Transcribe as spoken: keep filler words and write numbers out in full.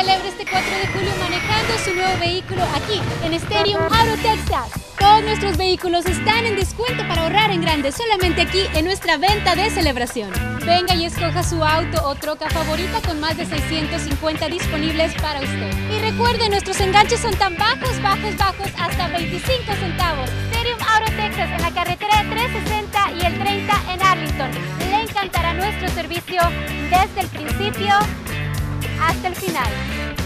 celebre este cuatro de julio manejando su nuevo vehículo aquí en Stadium Auto Texas. Todos nuestros vehículos están en descuento para ahorrar en grande, solamente aquí en nuestra venta de celebración. Venga y escoja su auto o troca favorita con más de seiscientos cincuenta disponibles para usted. Y recuerde, nuestros enganches son tan bajos, bajos, bajos, hasta veinticinco centavos. Stadium Auto Texas en la carretera de trescientos sesenta y el treinta en Arlington. Le encantará nuestro servicio desde el principio hasta el final.